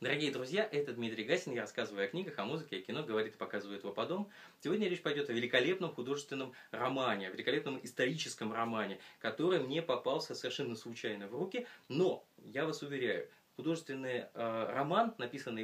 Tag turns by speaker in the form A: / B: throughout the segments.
A: Дорогие друзья, это Дмитрий Гасин, я рассказываю о книгах, о музыке, о кино, говорит и показывает Лопадом. Сегодня речь пойдет о великолепном художественном романе, о великолепном историческом романе, который мне попался совершенно случайно в руки, но, я вас уверяю, художественный роман, написанный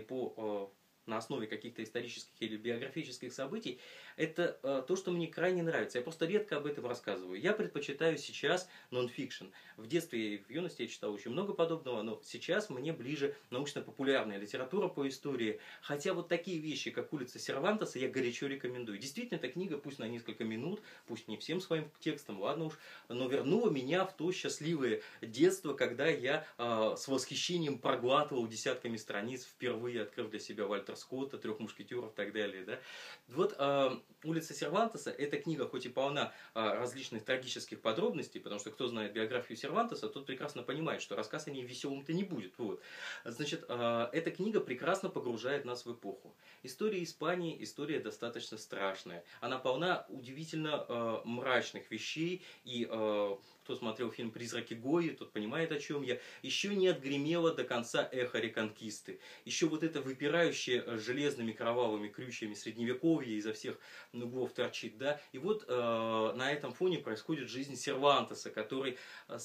A: на основе каких-то исторических или биографических событий, это то, что мне крайне нравится. Я просто редко об этом рассказываю. Я предпочитаю сейчас нон-фикшн. В детстве и в юности я читал очень много подобного, но сейчас мне ближе научно-популярная литература по истории. Хотя вот такие вещи, как «Улица Сервантеса», я горячо рекомендую. Действительно, эта книга, пусть на несколько минут, пусть не всем своим текстом, ладно уж, но вернула меня в то счастливое детство, когда я с восхищением проглатывал десятками страниц, впервые открыв для себя Вальтер Скотта, «Трех мушкетеров» и так далее. Да? Вот «Улица Сервантеса» эта книга, хоть и полна различных трагических подробностей, потому что кто знает биографию Сервантеса, тот прекрасно понимает, что рассказ о ней веселым-то не будет. Вот. Значит, эта книга прекрасно погружает нас в эпоху. История Испании, история достаточно страшная. Она полна удивительно мрачных вещей, и кто смотрел фильм «Призраки Гойи», тот понимает, о чем я. Еще не отгремело до конца эхо Реконкисты. Еще вот это выпирающее железными кровавыми крючьями средневековье изо всех углов торчит. Да? И вот на этом фоне происходит жизнь Сервантеса, который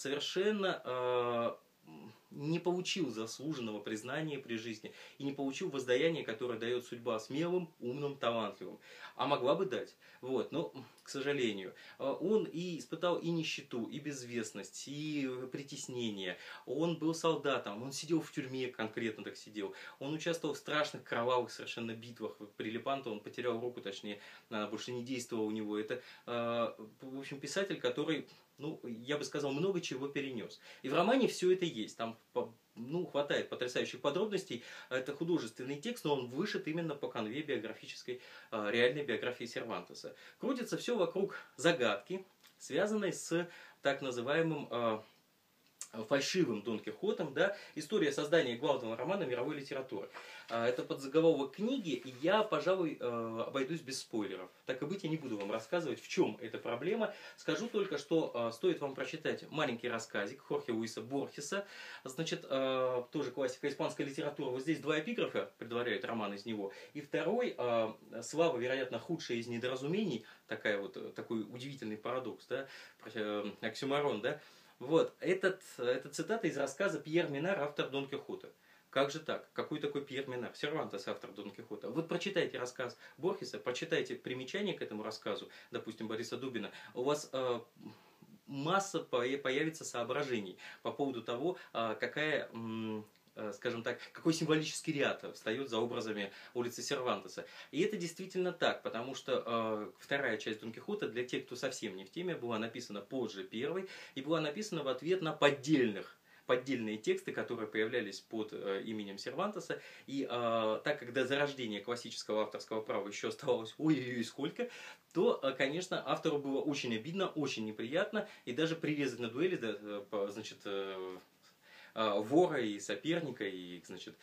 A: совершенно не получил заслуженного признания при жизни и не получил воздаяния, которое дает судьба смелым, умным, талантливым. А могла бы дать. Вот. Но, к сожалению, он и испытал и нищету, и безвестность, и притеснение. Он был солдатом, он сидел в тюрьме, конкретно так сидел. Он участвовал в страшных, кровавых совершенно битвах. При Лепанто он потерял руку, точнее, она больше не действовала у него. Это, в общем, писатель, который, ну, я бы сказал, много чего перенес. И в романе все это есть. Там хватает потрясающих подробностей. Это художественный текст, но он вышит именно по канве биографической, реальной биографии Сервантеса. Крутится все вокруг загадки, связанной с так называемым фальшивым Дон Кихотом, да, история создания главного романа мировой литературы. Это подзаголовок книги, и я, пожалуй, обойдусь без спойлеров. Так и быть, я не буду вам рассказывать, в чем эта проблема. Скажу только, что стоит вам прочитать маленький рассказик Хорхе Луиса Борхеса, значит, тоже классика испанской литературы. Вот здесь два эпиграфа предваряют роман из него. И второй, слава, вероятно, худшая из недоразумений, такой удивительный парадокс, да, оксюморон, да. Вот, это цитата из рассказа Пьер Минар, автор Дон Кихота. Как же так? Какой такой Пьер Минар? Сервантес, автор Дон Кихота. Вот прочитайте рассказ Борхеса, прочитайте примечание к этому рассказу, допустим, Бориса Дубина. У вас масса появится соображений по поводу того, скажем так, какой символический ряд встает за образами улицы Сервантеса. И это действительно так, потому что вторая часть Дон Кихота, для тех, кто совсем не в теме, была написана позже первой, и была написана в ответ на поддельные тексты, которые появлялись под именем Сервантеса. И так как до зарождения классического авторского права еще оставалось ой-ой-ой сколько, то, конечно, автору было очень обидно, очень неприятно, и даже прирезать на дуэли, значит, вора и соперника, и, значит,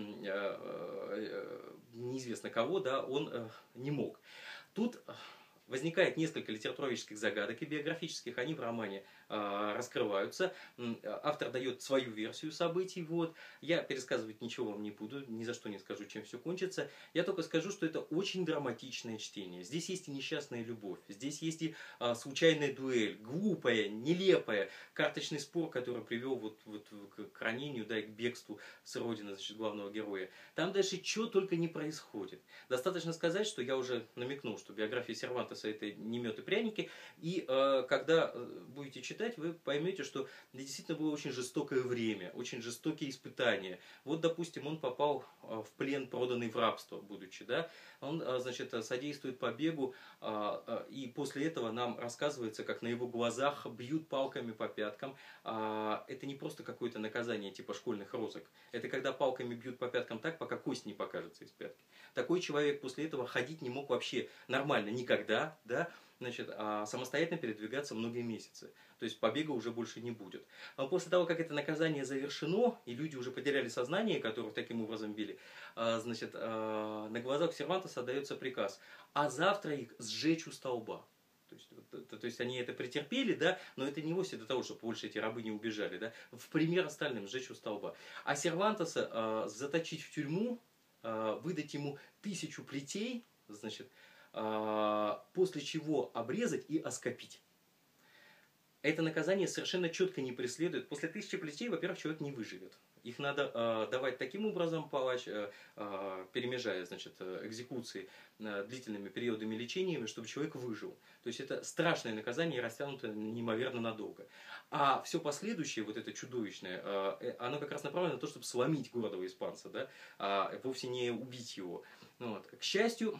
A: неизвестно кого, да, он не мог. Тут возникает несколько литературоведческих загадок и биографических, они в романе раскрываются. Автор дает свою версию событий. Вот. Я пересказывать ничего вам не буду, ни за что не скажу, чем все кончится. Я только скажу, что это очень драматичное чтение. Здесь есть и несчастная любовь, здесь есть и случайная дуэль, глупая, нелепая, карточный спор, который привел вот к ранению, да, и к бегству с родины, значит, главного героя. Там дальше что только не происходит. Достаточно сказать, что я уже намекнул, что биография Сервантеса это не мед и пряники, и когда будете читать, вы поймете, что действительно было очень жестокое время, очень жестокие испытания. Вот, допустим, он попал в плен, проданный в рабство, будучи, да, он, значит, содействует побегу, и после этого нам рассказывается, как на его глазах бьют палками по пяткам. Это не просто какое-то наказание типа школьных розок, это когда палками бьют по пяткам так, пока кость не покажется из пятки. Такой человек после этого ходить не мог вообще нормально никогда, да, значит, самостоятельно передвигаться многие месяцы. То есть побега уже больше не будет. Но после того, как это наказание завершено, и люди уже потеряли сознание, которых таким образом били, на глазах Сервантеса отдается приказ, а завтра их сжечь у столба. То То есть они это претерпели, да, но это не вовсе до того, чтобы больше эти рабы не убежали, да, в пример остальным сжечь у столба. А Сервантеса заточить в тюрьму, выдать ему 1000 плетей, значит, после чего обрезать и оскопить. Это наказание совершенно четко не преследует. После 1000 плетей, во-первых, человек не выживет. Их надо давать таким образом, палач, перемежая, значит, экзекуции длительными периодами лечения, чтобы человек выжил. То есть это страшное наказание, растянуто неимоверно надолго. А все последующее, вот это чудовищное, оно как раз направлено на то, чтобы сломить гордого испанца, да, а вовсе не убить его. Вот. К счастью,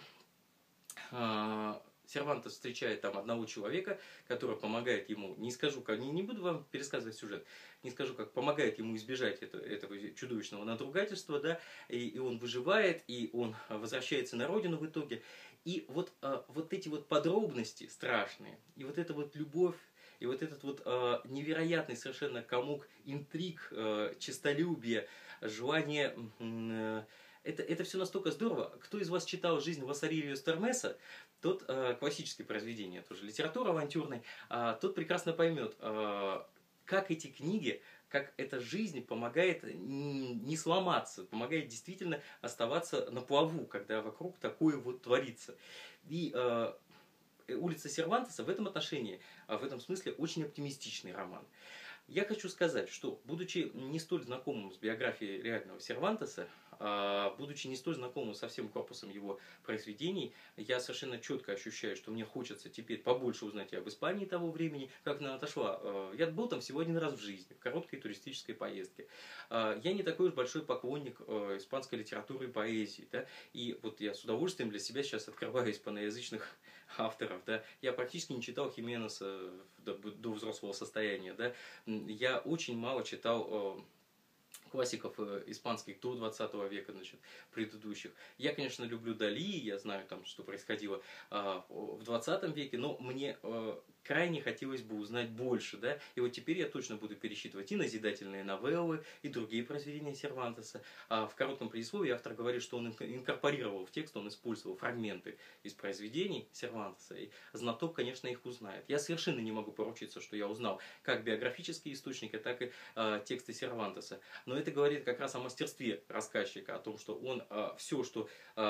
A: Сервантес встречает там одного человека, который помогает ему, не скажу как, не буду вам пересказывать сюжет, не скажу как, помогает ему избежать этого чудовищного надругательства, да, и он выживает, и он возвращается на родину в итоге. И вот эти вот подробности страшные, и вот эта вот любовь, и вот этот вот невероятный совершенно комок интриг, честолюбия, желание... Это все настолько здорово. Кто из вас читал «Жизнь Вассарилио Стермеса», тот, классическое произведение, тоже литература авантюрная, тот прекрасно поймет, как эти книги, как эта жизнь помогает не сломаться, помогает действительно оставаться на плаву, когда вокруг такое вот творится. И «Улица Сервантеса» в этом отношении, в этом смысле, очень оптимистичный роман. Я хочу сказать, что, будучи не столь знакомым с биографией реального Сервантеса, будучи не столь знакомым со всем корпусом его произведений, я совершенно четко ощущаю, что мне хочется теперь побольше узнать и об Испании того времени, как она отошла. Я был там всего один раз в жизни, в короткой туристической поездке. Я не такой уж большой поклонник испанской литературы и поэзии, да, и вот я с удовольствием для себя сейчас открываю испаноязычных авторов, да. Я практически не читал Хименеса до взрослого состояния, да. Я очень мало читал классиков испанских до 20 века, значит, предыдущих. Я, конечно, люблю Дали, я знаю, там, что происходило в 20 веке, но мне крайне хотелось бы узнать больше, да, и вот теперь я точно буду пересчитывать и назидательные новеллы, и другие произведения Сервантеса. В коротком предисловии автор говорит, что он инкорпорировал в текст, он использовал фрагменты из произведений Сервантеса, и знаток, конечно, их узнает. Я совершенно не могу поручиться, что я узнал как биографические источники, так и тексты Сервантеса, но это говорит как раз о мастерстве рассказчика, о том, что он все, что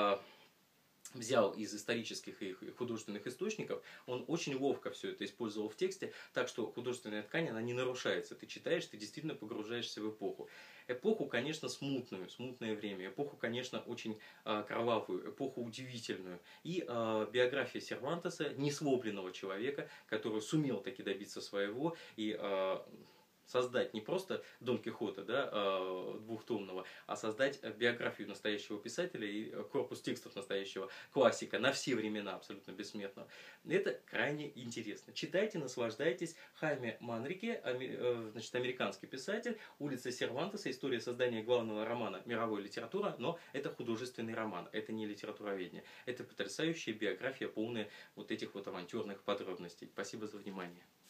A: взял из исторических и художественных источников, он очень ловко все это использовал в тексте, так что художественная ткань, она не нарушается. Ты читаешь, ты действительно погружаешься в эпоху. Эпоху, конечно, смутную, смутное время. Эпоху, конечно, очень кровавую, эпоху удивительную. И биография Сервантеса, несломленного человека, который сумел таки добиться своего и создать не просто Дон Кихота, да, двухтомного, а создать биографию настоящего писателя и корпус текстов настоящего классика на все времена, абсолютно бессмертного. Это крайне интересно. Читайте, наслаждайтесь. Хайме Манрике, значит, американский писатель, «Улица Сервантеса», история создания главного романа мировой литературы, но это художественный роман, это не литературоведение. Это потрясающая биография, полная вот этих вот авантюрных подробностей. Спасибо за внимание.